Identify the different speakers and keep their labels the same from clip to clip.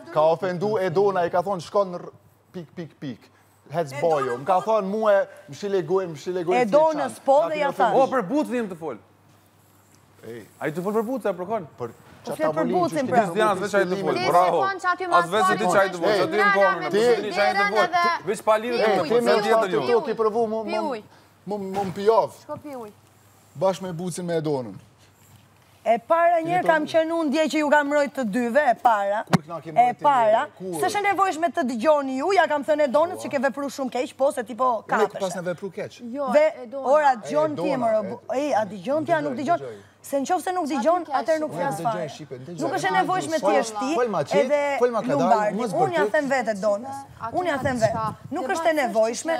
Speaker 1: Ka ofendu Edona, i ka thonë shkon pik. Hec bojo. Më ka thonë muë, më shilegoj.
Speaker 2: Edonës po dhe ja thash.
Speaker 3: O, për bucin jem të fol. A i të fol për bucin, e përkon?
Speaker 2: Po flet për bucin, pra.
Speaker 3: Diana, veç a i të fol, bravo. As veç se ti qa i të fol, që ti më konë, ti qa i të fol. Veç pa lidhë të fol, se tjetër ju.
Speaker 1: Ti provu më mpijov.
Speaker 4: Shko pi uj.
Speaker 1: Bashkë me bucin me Edonën.
Speaker 2: E para njerë kam qenë unë dje që ju kam mrojt të dyve, e para, së shë nevojshme të dëgjoni ju, ja kam thënë Edonës që ke vepru shumë keq, po se tipo kapeshe.
Speaker 1: Ne pas në vepru keq.
Speaker 2: Ora, dëgjon ti e mërë, a dëgjon ti, a nuk dëgjon, se në qofë se nuk dëgjon, atër nuk fjas fare. Nuk është e nevojshme ti është ti, edhe Lumbardi, unë ja them vetë Edonës, unë ja them vetë, nuk është e nevojshme,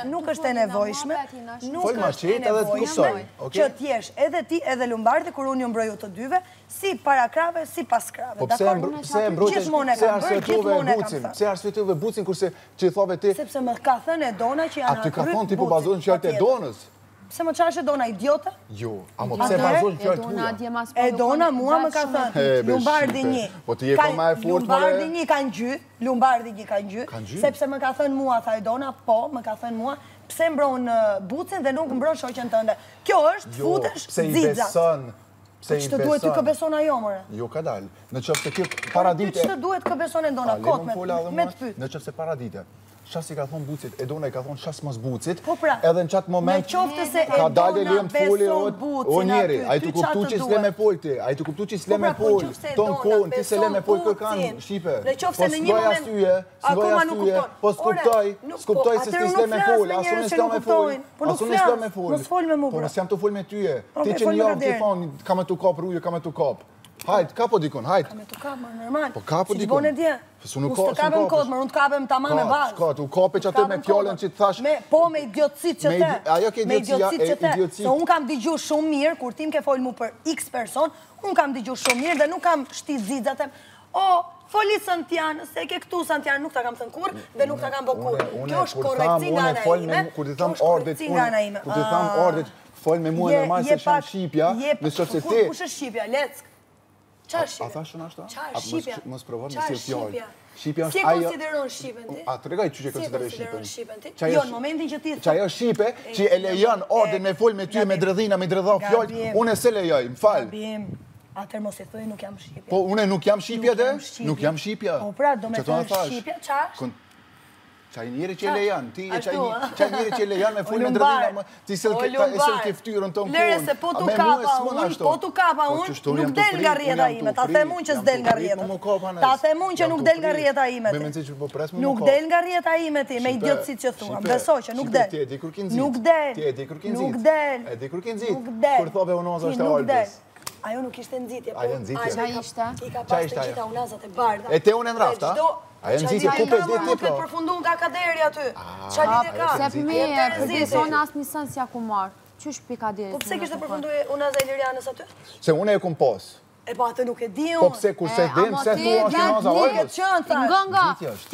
Speaker 2: që t'jesh edhe ti edhe Lumbardi, kur unë ju mbroj të dyve, si para krave, si pas krave.
Speaker 1: Po pse arsyetuve bucin kurse që i thove ti...
Speaker 2: Sepse më ka thënë Edona që janë
Speaker 1: aty ka thonë ti po bazohen fjalët e Edonës.
Speaker 2: Pse më qash Edona idiote?
Speaker 1: Jo, ama pse bazohen fjalët tuaja?
Speaker 2: Edona mua më ka thënë, Lumbardi një.
Speaker 1: Po ti je ka më e fortë.
Speaker 2: Lumbardi një kanë gjy, sepse më ka thënë mua, tha Edona, po, më ka thënë mua, pse mbron bucin dhe nuk mbron shoqen tënde. Kjo është futesh zixat. Që të duhet të këbeson ajo, mëre?
Speaker 1: Jo, ka dalë. Në qëfë se kjo paradite...
Speaker 2: Që të duhet këbeson Edona, kot me të pyt.
Speaker 1: Në qëfë se paradite, qas i ka thonë bucit, Edona i ka thonë qas mos bucit,
Speaker 2: Po pra,
Speaker 1: edhe në qatë moment, ka dalë e lijem të foli, o njeri, a i të kuptu që s'le me pol ti, a i të kuptu që s'le me pol, ton kohën, ti se le me pol kërkan, Shqipe, po s'goj asyje, po s'kuptoj se s'ti s'le me pol, asu në s'le me fol, po nësë jam të fol me tyje, ti që një ti thonë, ka me t'u kap rujë, ka me t'u kap. Hajt, kapo dikon, hajt.
Speaker 2: Ka me t'u kap, më normal.
Speaker 1: Po kapo
Speaker 2: Si
Speaker 1: dikon.
Speaker 2: t'bone dje. Usë të kapem kod, më unë t'kapem tama me bazë.
Speaker 1: Shka, t'u kape që aty me fjallën që t'thash...
Speaker 2: Po, me idiotësit që te.
Speaker 1: Ajo ke idiotësit që te.
Speaker 2: Se unë kam digju shumë mirë, kur tim ke folë mu për x person, unë kam digju shumë mirë dhe nuk kam shtit zidzatem. O, foli Santianë, se ke këtu Santianë, nuk ta kam thënë kur dhe nuk ta kam bë kur. Kjo është korrekci nga ana ime.
Speaker 1: Kur ti tham ordit, fol me mua normal se shumë Shqipja, në qoftë se ti...
Speaker 2: Kush është Shqipja? Leck. Qa është Shqipja?
Speaker 1: A thashën ashta?
Speaker 2: Qa është Shqipja?
Speaker 1: Mos provon me si fjallë. Shqipja
Speaker 2: Si
Speaker 1: është
Speaker 2: e
Speaker 1: ajo...
Speaker 2: konsideron Shqipen ti?
Speaker 1: A të regaj që e konsideroj
Speaker 2: Shqipen ti?
Speaker 1: Shqipen?
Speaker 2: Jo, në momentin që ti...
Speaker 1: Që ajo Shqipe që e lejon ordin me fol me ty me dredhina, me dredha fjallë, unë e se lejoj, më falë.
Speaker 2: Gabim, atër mos e thuj nuk jam Shqipja.
Speaker 1: Po, unë nuk jam Shqipja dhe? Nuk jam Shqipja.
Speaker 2: Po pra, do me thënë Shqipja, qa është?
Speaker 1: Qaj njeri që e lejan, ti e qaj njeri që e lejan me full me dredhina, ti se ke ftyrën të në
Speaker 2: Lere se po t'u kapa unë, nuk del nga rjeta ime, ta them unë që s'del nga rjeta. Ta them unë që nuk del nga rjeta ime ti. Nuk del nga rjeta ime ti, me idiotësit që thua, beso që nuk del. Nuk del, nuk del,
Speaker 1: e di kur ki nxit,
Speaker 2: nuk del.
Speaker 1: kur thove unoza është e ordës.
Speaker 2: Ajo nuk ishte nxitje,
Speaker 1: Ajo nxitje.
Speaker 4: Qa ishte?
Speaker 2: I ka pas të gjitha unazat e bardha.
Speaker 1: E te unë e nrafta? Ajo nxitje ku pe dhe ti
Speaker 2: po? Nuk përfundu nga kaderi aty. Qa lidhe ka?
Speaker 4: Se pëmije, për beson asë një sënë si ja ku marë. Qysh pi kaderi?
Speaker 2: Po pse kishte përfundu unaza e Lirianës aty?
Speaker 1: Se unë e kum pos.
Speaker 2: E po atë nuk e di unë.
Speaker 1: Po pse kurse din, pse thua është unaza ordës?
Speaker 4: Nga,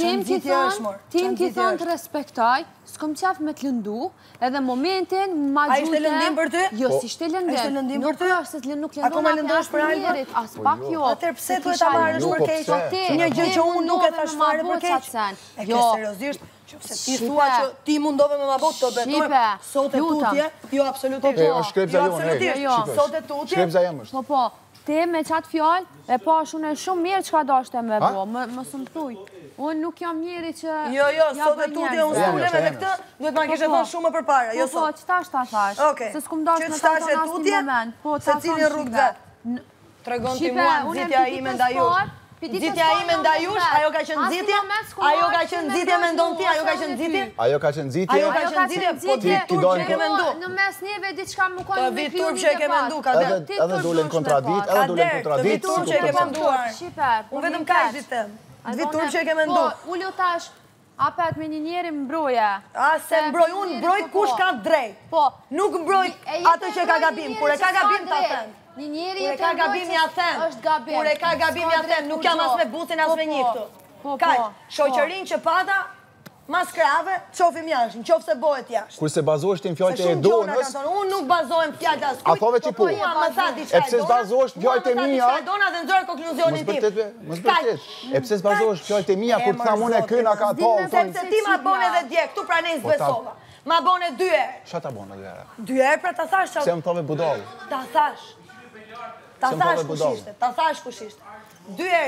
Speaker 4: tim ki thonë të respektaj, s'kom qaf me të lëndu, edhe momentin ma gjute...
Speaker 2: A ishte lëndim për ty?
Speaker 4: Jo, si ishte lëndim. Nuk është se nuk lëndon
Speaker 2: Ako me lëndosh për alba?
Speaker 4: As pak jo.
Speaker 2: Atër pse duhet ta marrësh për keq? Një gjë që unë nuk e thash fare për keq. E ke seriozisht? Se ti thua që ti mundove me ma bot të betoj, sot e tutje, jo absolutisht.
Speaker 1: O shkrepza jonë,
Speaker 2: sot e tutje.
Speaker 1: Shkrepza jem është.
Speaker 4: Po, te me qatë fjallë, e po shune shumë mirë që ka dashte me bo, më së më thuj. Unë nuk jam njeri që...
Speaker 2: Jo, sot e tutje unë s'ulem edhe këtë, duhet ma kishe thonë shumë për para, jo sot.
Speaker 4: Po, qëta është ta thash? Se s'kum dash me ta thonë asë një moment. Po,
Speaker 2: se cilin rrugë vetë. Tregon ti mua nxitja ime nda jush. Nxitja ime nda jush, ajo ka qenë nxitje? Ajo ka qenë nxitje me ndonë ti, ajo ka qenë nxitje?
Speaker 1: Ajo ka qenë nxitje?
Speaker 2: Ajo ka qenë nxitje, po ti turp që e ke mendu.
Speaker 4: Në mes njeve diçka më konë
Speaker 2: të vit turp që e ke mendu, Kader.
Speaker 1: Edhe dole në kontradit,
Speaker 2: të vit turp që e ke menduar. Unë vetëm ka ishtë ditem. Të vit turp që e ke mendu.
Speaker 4: Po, ullu tash, apet me një njeri mbrojë.
Speaker 2: A, se mbroj, unë mbroj kush ka drejt. Po, nuk mbroj atë që ka gabim. Kur e ka gabim ta them. Kur e ka gabim ja them. Kur e ka gabim ja them. Nuk jam as me butin as me një këtu. Kaj, shoqërin që pata, mas krave, qofim jashtë, në qofë se bohet jashtë.
Speaker 1: Kur se bazoheshti në fjallët e donës...
Speaker 2: Unë nuk bazohem fjallët as kujt.
Speaker 1: A thove që po? E pse s'bazohesht fjallët e mija... Mos bërtet. E pse s'bazohesht fjallët e mija kur të thamë une këna ka ta...
Speaker 2: Sepse ti ma bone dhe dje, këtu pra ne zbesova. Ma bone 2 herë.
Speaker 1: Qa ta bone 2 herë?
Speaker 2: 2 herë pra ta thash...
Speaker 1: Se më thove budal.
Speaker 2: Ta thash kush ishte. 2 herë.